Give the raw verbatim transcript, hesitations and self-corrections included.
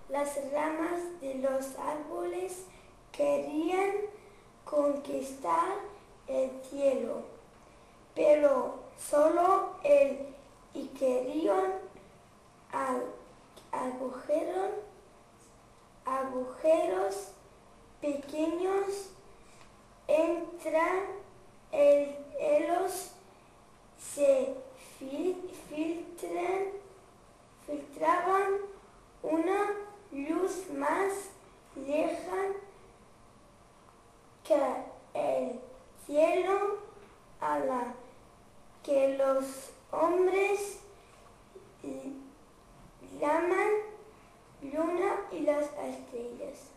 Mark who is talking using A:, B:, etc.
A: Las ramas de los árboles querían conquistar el cielo, pero solo el Hicarión agujeros, agujeros pequeños entre ellos se filtran, filtraban una luz más lejana que el cielo, a la que los hombres llaman luna y las estrellas.